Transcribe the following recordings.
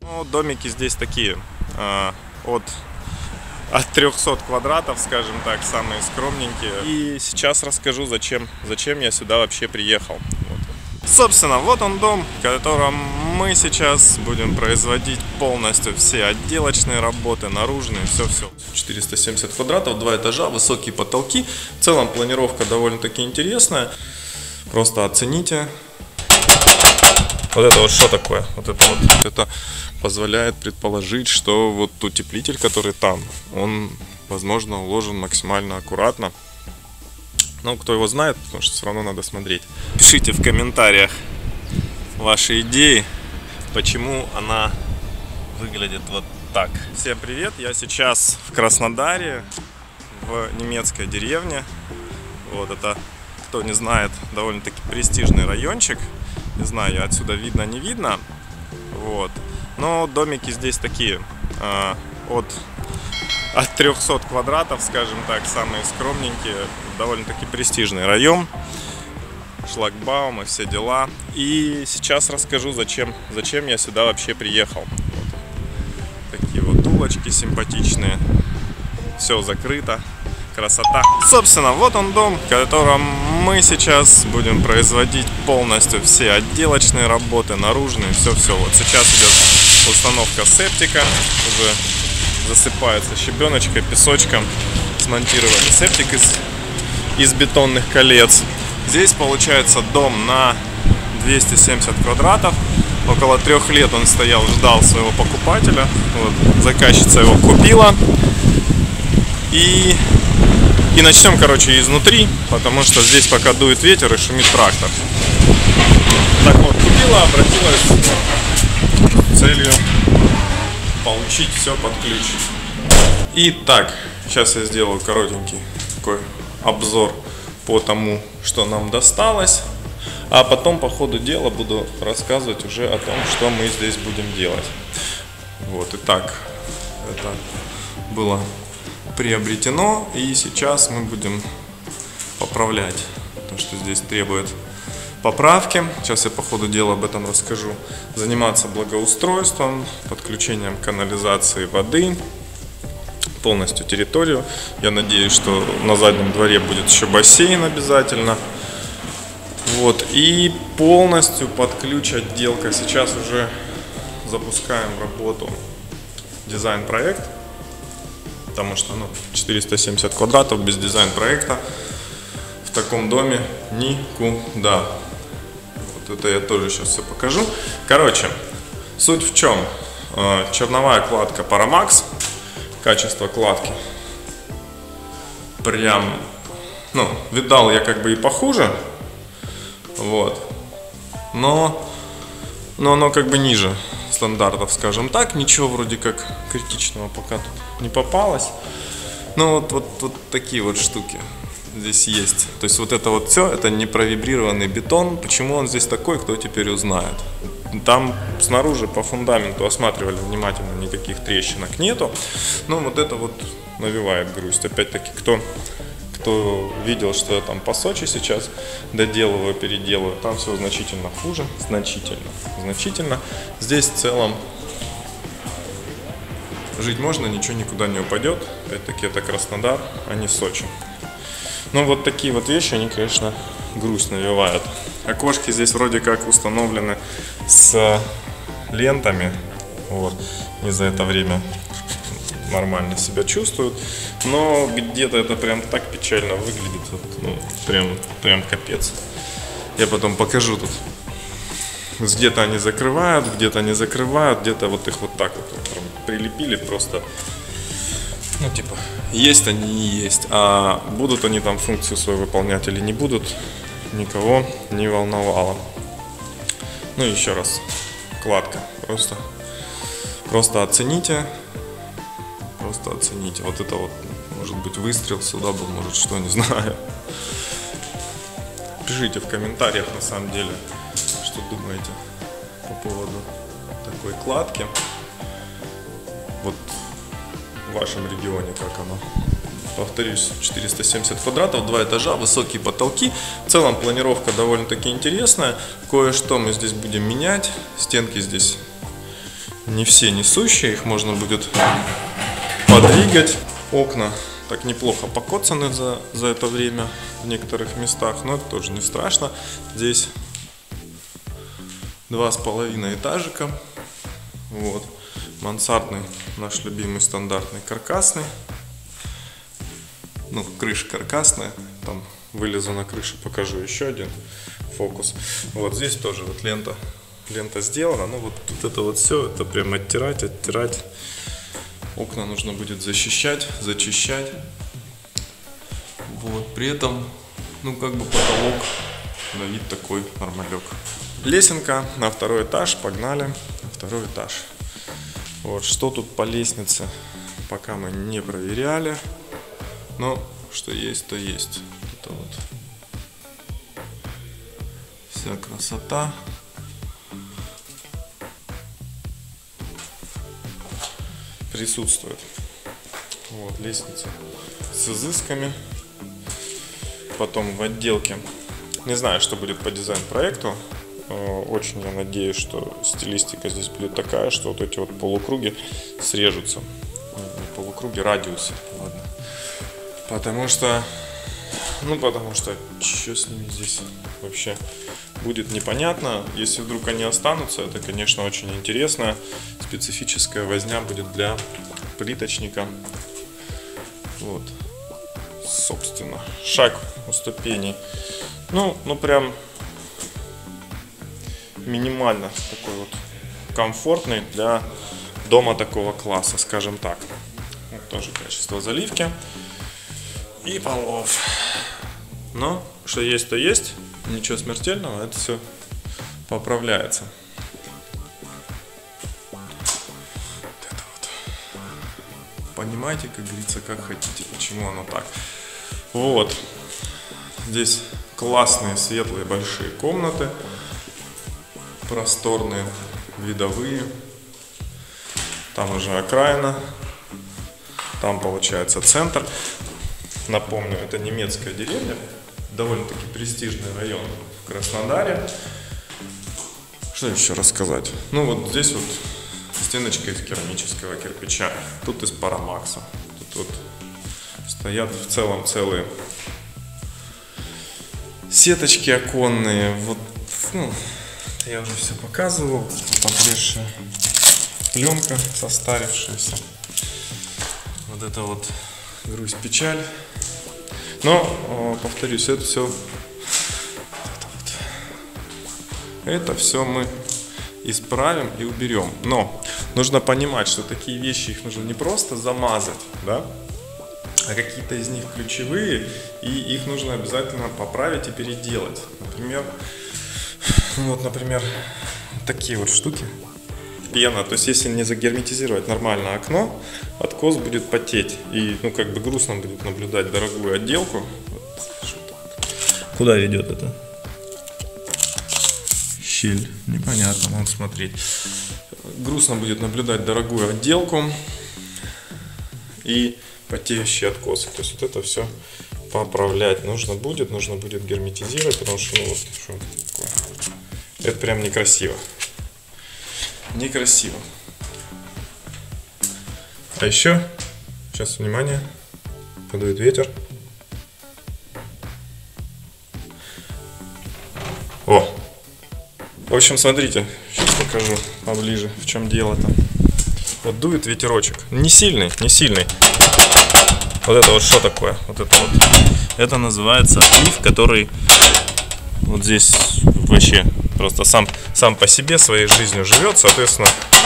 Ну, домики здесь такие, от 300 квадратов, скажем так, самые скромненькие. И сейчас расскажу, зачем я сюда вообще приехал. Вот. Собственно, вот он дом, в котором мы сейчас будем производить полностью все отделочные работы, наружные, все-все. 470 квадратов, 2 этажа, высокие потолки. В целом планировка довольно-таки интересная. Просто оцените. Вот это вот что такое? Вот это позволяет предположить, что вот утеплитель, который там, он, возможно, уложен максимально аккуратно. Но кто его знает, потому что все равно надо смотреть. Пишите в комментариях ваши идеи, почему она выглядит вот так. Всем привет! Я сейчас в Краснодаре, в немецкой деревне. Вот это, кто не знает, довольно-таки престижный райончик. Не знаю, отсюда видно, не видно. Вот. Но домики здесь такие, от 300 квадратов, скажем так, самые скромненькие. Довольно-таки престижный район. Шлагбаум и все дела. И сейчас расскажу, зачем я сюда вообще приехал. Вот. Такие вот улочки симпатичные. Все закрыто. Красота. Собственно, вот он дом, в котором мы сейчас будем производить полностью все отделочные работы, наружные, все-все. Вот сейчас идет установка септика, уже засыпается щебеночкой, песочком. Смонтировали септик из бетонных колец. Здесь получается дом на 270 квадратов. Около 3 лет он стоял, ждал своего покупателя. Вот, заказчица его купила. И начнем, короче, изнутри, потому что здесь пока дует ветер и шумит трактор. Так вот, купила, обратилась с целью получить все под ключ. Итак, сейчас я сделаю коротенький такой обзор по тому, что нам досталось. А потом по ходу дела буду рассказывать уже о том, что мы здесь будем делать. Вот, итак, это было приобретено, и сейчас мы будем поправлять то, что здесь требует поправки. Сейчас я по ходу дела об этом расскажу. Заниматься благоустройством, подключением канализации воды, полностью территорию. Я надеюсь, что на заднем дворе будет еще бассейн обязательно. Вот, и полностью под ключ отделка. Сейчас уже запускаем в работу дизайн-проект. Потому что 470 квадратов без дизайн-проекта в таком доме никуда. Вот это я тоже сейчас все покажу. Короче, суть в чем? Черновая кладка Paramax. Качество кладки прям, видал я как бы и похуже. Вот. Но оно как бы ниже стандартов, скажем так. Ничего вроде как критичного пока тут не попалось. Но вот такие вот штуки здесь есть. То есть вот это вот все, это не провибрированный бетон. Почему он здесь такой, кто теперь узнает. Там снаружи по фундаменту осматривали внимательно, никаких трещинок нету. Но вот это вот навевает грусть. Опять-таки, кто видел, что я там по Сочи сейчас доделываю, переделываю, там все значительно хуже, значительно. Здесь в целом жить можно, ничего никуда не упадет. Опять-таки это Краснодар, а не Сочи. Но вот такие вот вещи, они, конечно, грусть навевают. Окошки здесь вроде как установлены с лентами. Вот. И за это время нормально себя чувствуют. Но где-то это прям так печально выглядит. Прям капец. Я потом покажу тут. Где-то они закрывают, где-то не закрывают, где-то вот их вот так вот прилепили просто. Есть они и есть. А будут они там функцию свою выполнять или не будут, никого не волновало. Еще раз. Кладка. Просто оцените. Вот это вот, может быть, выстрел сюда был, может, что, не знаю. Пишите в комментариях, на самом деле, что думаете по поводу такой кладки. Вот в вашем регионе как оно. Повторюсь, 470 квадратов, 2 этажа, высокие потолки. В целом планировка довольно-таки интересная. Кое-что мы здесь будем менять. Стенки здесь не все несущие, их можно будет подвигать. Окна так неплохо покоцаны за это время в некоторых местах, но это тоже не страшно. Здесь 2,5 этажика. Вот. Мансардный, наш любимый стандартный каркасный. Ну, крыша каркасная. Там вылезу на крышу, покажу еще один фокус. Вот здесь тоже вот лента сделана. Ну вот тут это вот все, это прям оттирать. Окна нужно будет защищать, зачищать. Вот, при этом, ну как бы потолок на вид такой нормалек. Лесенка на 2-й этаж, погнали на 2-й этаж. Вот, что тут по лестнице, пока мы не проверяли. Но что есть, то есть. Это вот вся красота. Присутствует. Вот лестница с изысками. Потом в отделке, не знаю, что будет по дизайн-проекту. Очень я надеюсь, что стилистика здесь будет такая, что вот эти вот полукруги срежутся. Не полукруги, радиусы. Ладно. Потому что что с ними здесь вообще будет непонятно. Если вдруг они останутся, это, конечно, очень интересно. Специфическая возня будет для плиточника. Вот. Собственно, шаг у ступеней. Ну прям минимально такой вот комфортный для дома такого класса, скажем так. Вот тоже качество заливки и полов. Но что есть, то есть. Ничего смертельного, это все поправляется. Вот это вот. Понимаете, как говорится, как хотите, почему оно так. Вот. Здесь классные, светлые, большие комнаты. Просторные, видовые. Там уже окраина. Там получается центр. Напомню, это немецкая деревня. Довольно-таки престижный район в Краснодаре. Что еще рассказать? Ну вот здесь вот стеночка из керамического кирпича. Тут из парамакса. Тут вот стоят в целом целые сеточки оконные. Вот, ну, я уже все показывал. Облезшая пленка, состарившаяся. Вот это вот грусть, печаль. Но, повторюсь, это все мы исправим и уберем. Но нужно понимать, что такие вещи, их нужно не просто замазать, да, а какие-то из них ключевые, и их нужно обязательно поправить и переделать. Например, такие вот штуки. Пена, то есть если не загерметизировать нормально окно, откос будет потеть. И как бы грустно будет наблюдать дорогую отделку. Куда ведет это? Щель. Непонятно, надо смотреть. Грустно будет наблюдать дорогую отделку и потеющие откосы. То есть вот это все поправлять нужно будет герметизировать, потому что что это такое? Это прям некрасиво. Некрасиво. А еще, сейчас, внимание, подует ветер. О! В общем, смотрите, сейчас покажу поближе, в чем дело-то. Вот дует ветерочек. Не сильный. Вот это вот что такое? Вот это вот. Это называется отлив, который вот здесь вообще просто сам по себе своей жизнью живет, соответственно,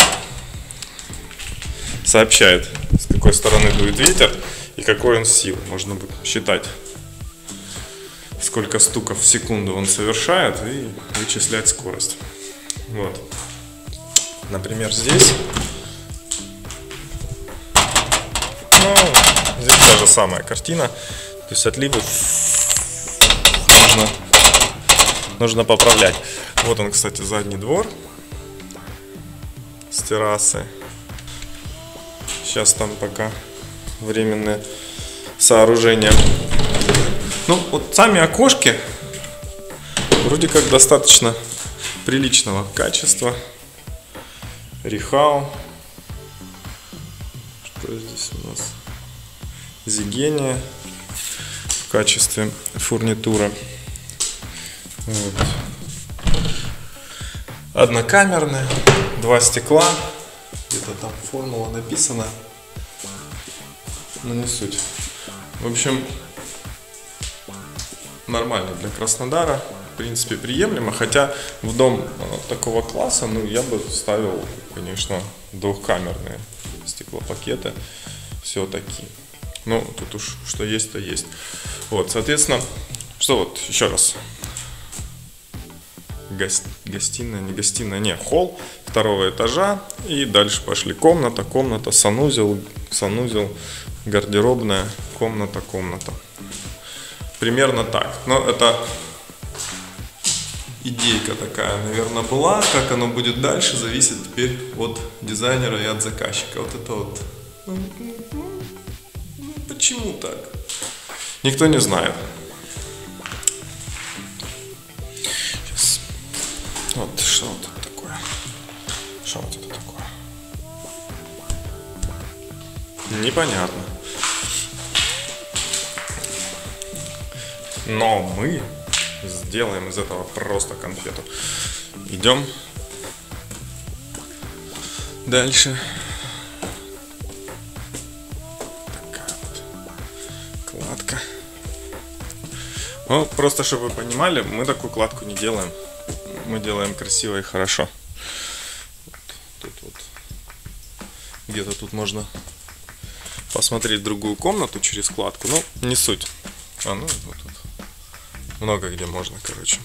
сообщает, с какой стороны дует ветер и какой он силы. Можно будет считать, сколько стуков в секунду он совершает, и вычислять скорость. Вот. Например, здесь. Здесь та же самая картина. То есть отливы нужно поправлять. Вот он, кстати, задний двор с террасы. Сейчас там пока временное сооружение. Вот сами окошки вроде как достаточно приличного качества. Рихау. Что здесь у нас? Зигения в качестве фурнитуры. Вот. Однокамерная, 2 стекла. Где-то там формула написана, но не суть. В общем, нормально для Краснодара, в принципе приемлемо, хотя в дом такого класса, ну, я бы ставил, конечно, двухкамерные стеклопакеты, все-таки. Ну, тут уж что есть, то есть. Вот, соответственно, что вот, еще раз. Гостиная, не гостиная, не, холл 2-го этажа. И дальше пошли комната, санузел, гардеробная, комната. Примерно так. Но это идейка такая, наверное, была. Как оно будет дальше, зависит теперь от дизайнера и от заказчика. Вот это вот. Почему так? Никто не знает. Сейчас. Вот что вот это такое. Что вот это такое? Непонятно. Но мы сделаем из этого просто конфету. Идем дальше. Такая вот кладка. Ну, просто чтобы вы понимали, мы такую кладку не делаем. Мы делаем красиво и хорошо. Тут вот. Где-то тут можно посмотреть другую комнату через кладку. Ну, не суть. Ну, вот тут. Много где можно, короче.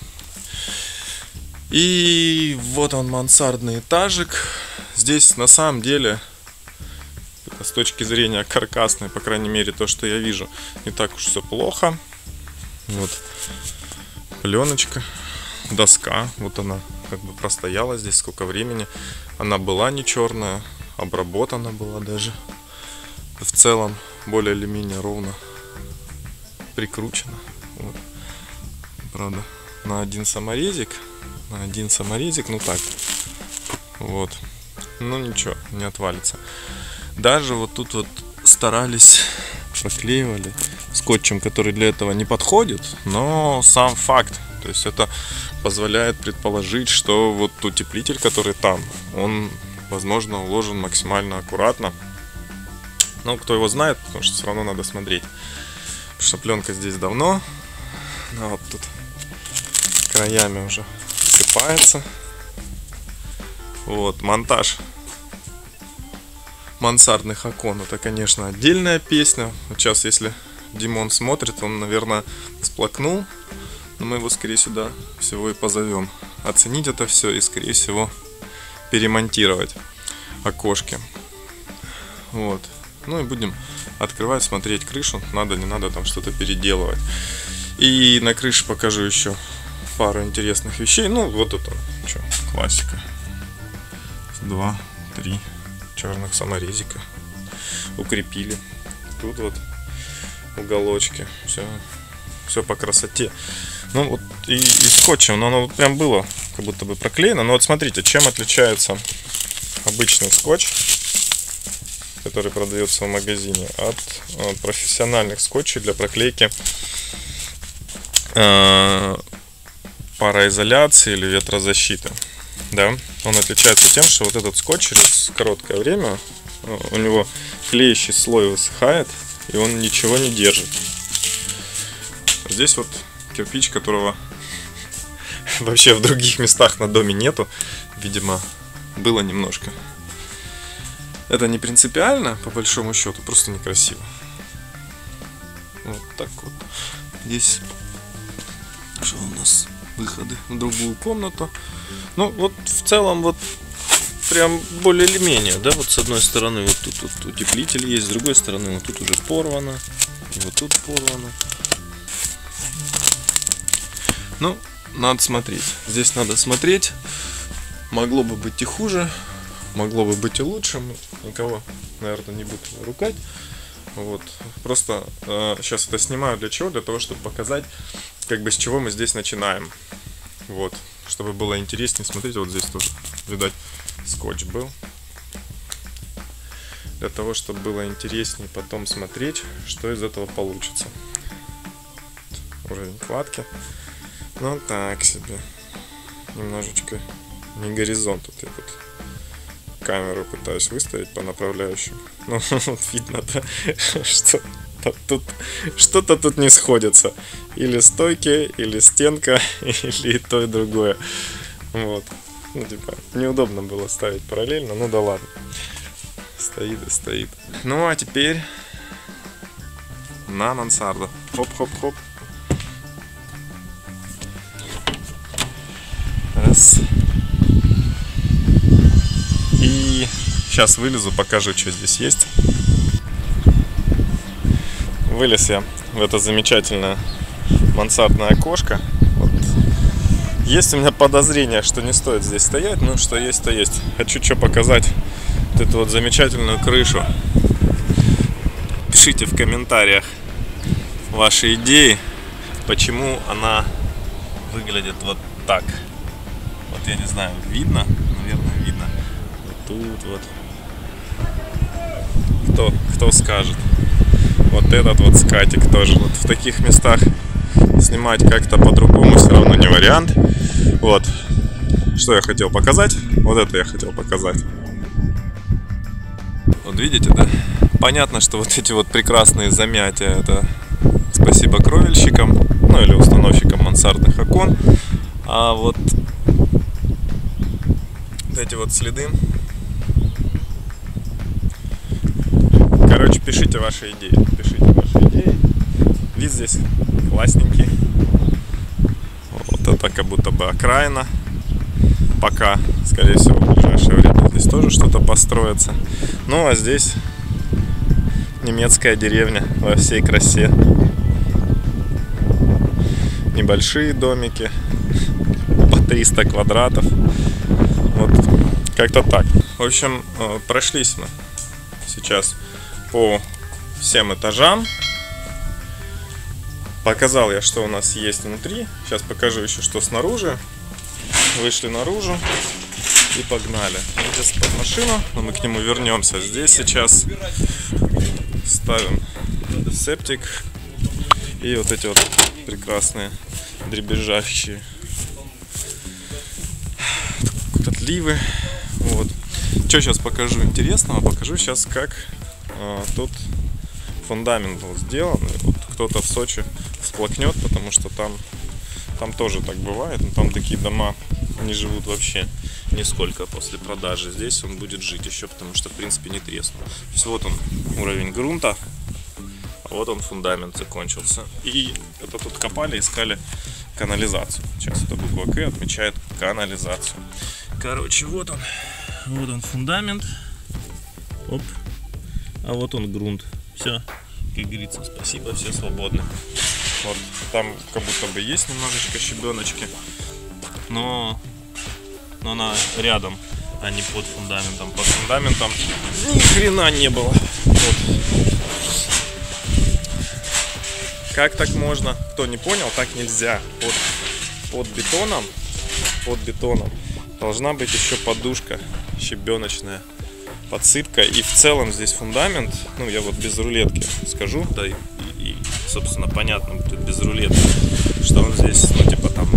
И вот он, мансардный этажик. Здесь на самом деле, с точки зрения каркасной, по крайней мере, то, что я вижу, не так уж все плохо. Вот пленочка, доска. Вот она как бы простояла здесь сколько времени. Она была не черная, обработана была даже. В целом более или менее ровно прикручена. Вот. Правда, на один саморезик, ну так, вот, ну ничего, не отвалится. Даже вот тут вот старались, проклеивали скотчем, который для этого не подходит, но сам факт, то есть это позволяет предположить, что вот утеплитель, который там, он, возможно, уложен максимально аккуратно. Ну, кто его знает, потому что все равно надо смотреть, потому что пленка здесь давно, а вот тут краями уже сыпается. Вот, монтаж мансардных окон, это, конечно, отдельная песня. Вот сейчас, если Димон смотрит, он, наверное, всплакнул, но мы его, скорее всего, и позовем оценить это все и, скорее всего, перемонтировать окошки. Вот. Ну и будем открывать, смотреть крышу, надо, не надо там что-то переделывать. И на крыше покажу еще пару интересных вещей. Ну, вот это, что, классика. 2-3 черных саморезика. Укрепили. Тут вот уголочки. Все по красоте. Ну, вот и скотчем, но оно прям было как будто бы проклеено. Но вот смотрите, чем отличается обычный скотч, который продается в магазине, от профессиональных скотчей для проклейки пароизоляции или ветрозащиты. Да? Он отличается тем, что вот этот скотч через короткое время у него клеящий слой высыхает, и он ничего не держит. Здесь вот кирпич, которого вообще в других местах на доме нету. Видимо, было немножко. Это не принципиально, по большому счету, просто некрасиво. Вот так вот. Здесь что у нас? Выходы в другую комнату. Ну, вот в целом, вот прям более или менее, да, вот с одной стороны вот тут вот утеплитель есть, с другой стороны вот тут уже порвано, и вот тут порвано. Ну, надо смотреть. Здесь надо смотреть. Могло бы быть и хуже, могло бы быть и лучше. Никого, наверное, не буду ругать. Вот. Просто сейчас это снимаю для чего? Для того, чтобы показать, как бы с чего мы здесь начинаем. Вот. Чтобы было интереснее смотреть. Вот здесь тоже, видать, скотч был. Для того, чтобы было интереснее потом смотреть, что из этого получится. Уровень кладки. Ну так себе. Немножечко не горизонт. Вот я тут камеру пытаюсь выставить по направляющим. Ну вот видно-то, что что-то тут не сходится. Или стойки, или стенка, или и то, и другое. Вот. Ну типа неудобно было ставить параллельно, ну да ладно. Стоит и стоит. Ну а теперь на мансарду. Хоп-хоп-хоп. Раз. И сейчас вылезу, покажу, что здесь есть. Вылез я в это замечательное мансардное окошко. Вот. Есть у меня подозрение, что не стоит здесь стоять, но что есть, то есть. Хочу что показать. Вот эту вот замечательную крышу. Пишите в комментариях ваши идеи, почему она выглядит вот так. Вот я не знаю, видно? Наверное, видно. Вот тут вот. Кто скажет? Вот этот вот скатик тоже. Вот в таких местах снимать как-то по-другому все равно не вариант. Вот. Что я хотел показать? Вот это я хотел показать. Вот видите, да? Понятно, что вот эти вот прекрасные замятия, это спасибо кровельщикам, ну или установщикам мансардных окон. А вот эти вот следы. Короче, пишите ваши идеи. Пишите ваши идеи. Вид здесь классненький. Вот это как будто бы окраина. Пока, скорее всего, в ближайшее время здесь тоже что-то построится. Ну а здесь немецкая деревня во всей красе. Небольшие домики по 300 квадратов. Вот как-то так. В общем, прошлись мы сейчас по всем этажам. Показал я, что у нас есть внутри. Сейчас покажу еще, что снаружи. Вышли наружу и погнали. Здесь под машину, но мы к нему вернемся. Здесь сейчас ставим септик и вот эти вот прекрасные дребезжащие отливы. Вот. Что сейчас покажу интересного? Покажу сейчас, как тут фундамент был сделан. Вот кто-то в Сочи всплакнет, потому что там тоже так бывает. Но там такие дома не живут вообще нисколько после продажи. Здесь он будет жить еще, потому что в принципе не треснул. То есть вот он уровень грунта, а вот он фундамент закончился. И это тут копали, искали канализацию. Сейчас эта буква К отмечает канализацию. Короче, вот он фундамент. Оп. А вот он грунт. Все, как говорится, спасибо, все свободны. Вот, там как будто бы есть немножечко щебеночки, но она рядом, а не под фундаментом. Под фундаментом ни хрена не было. Вот. Как так можно? Кто не понял, так нельзя. Под бетоном должна быть еще подушка щебеночная, подсыпка. И в целом здесь фундамент, ну я вот без рулетки скажу, да и собственно понятно будет без рулетки, что он здесь, ну типа там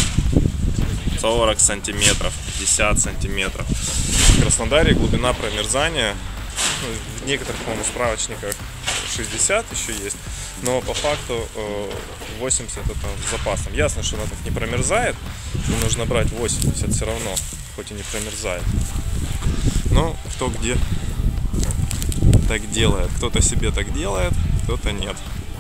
40 сантиметров, 50 сантиметров. В Краснодаре глубина промерзания, ну, в некоторых, по-моему, справочниках 60 еще есть, но по факту 80 это с запасом. Ясно, что она так не промерзает, но нужно брать 80 все равно, хоть и не промерзает. Но кто где так делает. Кто-то себе так делает, кто-то нет.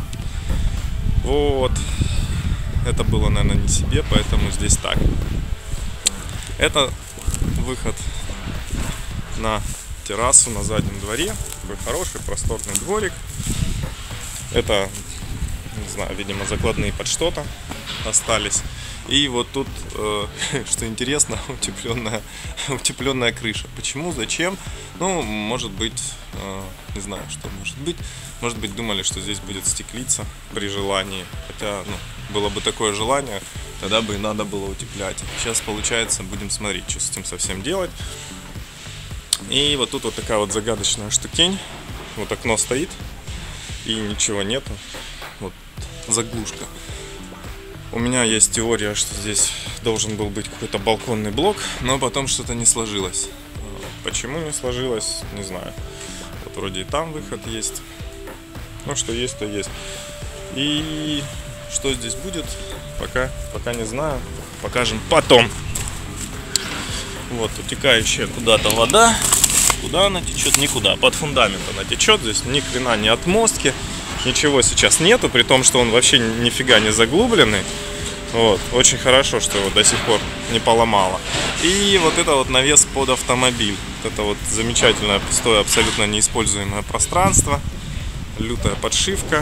Вот. Это было, наверное, не себе, поэтому здесь так. Это выход на террасу на заднем дворе. Такой хороший, просторный дворик. Это, не знаю, видимо, закладные под что-то остались. И вот тут, что интересно, утепленная крыша. Почему, зачем? Ну, может быть, не знаю, что может быть. Может быть, думали, что здесь будет стеклиться при желании. Хотя, ну, было бы такое желание, тогда бы и надо было утеплять. Сейчас, получается, будем смотреть, что с этим совсем делать. И вот тут вот такая вот загадочная штукень. Вот окно стоит, и ничего нету. Вот заглушка. У меня есть теория, что здесь должен был быть какой-то балконный блок, но потом что-то не сложилось. Почему не сложилось, не знаю. Вот вроде и там выход есть. Ну, что есть, то есть. И что здесь будет, пока не знаю. Покажем потом. Вот утекающая куда-то вода. Куда она течет? Никуда. Под фундамент она течет. Здесь ни хрена не отмостки. Ничего сейчас нету, при том, что он вообще нифига не заглубленный. Вот. Очень хорошо, что его до сих пор не поломало. И вот это вот навес под автомобиль. Вот это вот замечательное, пустое, абсолютно неиспользуемое пространство. Лютая подшивка.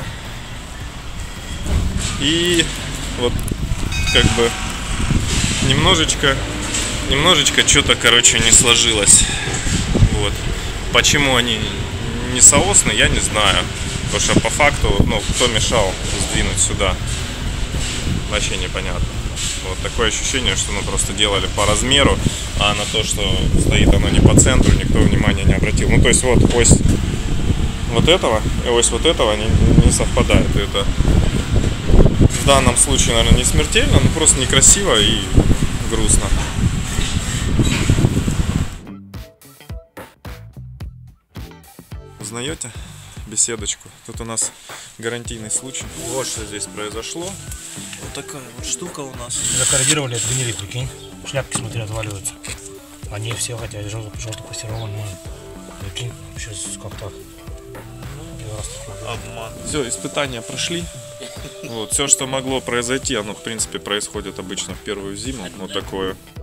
И вот как бы немножечко что-то, короче, не сложилось. Вот. Почему они не соосны, я не знаю. Потому что по факту, ну, кто мешал сдвинуть сюда, вообще непонятно. Вот такое ощущение, что ну просто делали по размеру, а на то, что стоит оно не по центру, никто внимания не обратил. Ну, то есть вот ось вот этого и ось вот этого не совпадает. Это в данном случае, наверное, не смертельно, но просто некрасиво и грустно. Узнаете беседочку? Тут у нас гарантийный случай. Вот что здесь произошло. Вот такая вот штука у нас. Закорродировали, отгонили, прикинь. Шляпки, смотри, отваливаются. Они все, хотя желто-пластированные. Прикинь, сейчас как-то... Обман. Все, испытания прошли. Вот, все, что могло произойти, оно в принципе происходит обычно в первую зиму. Вот такое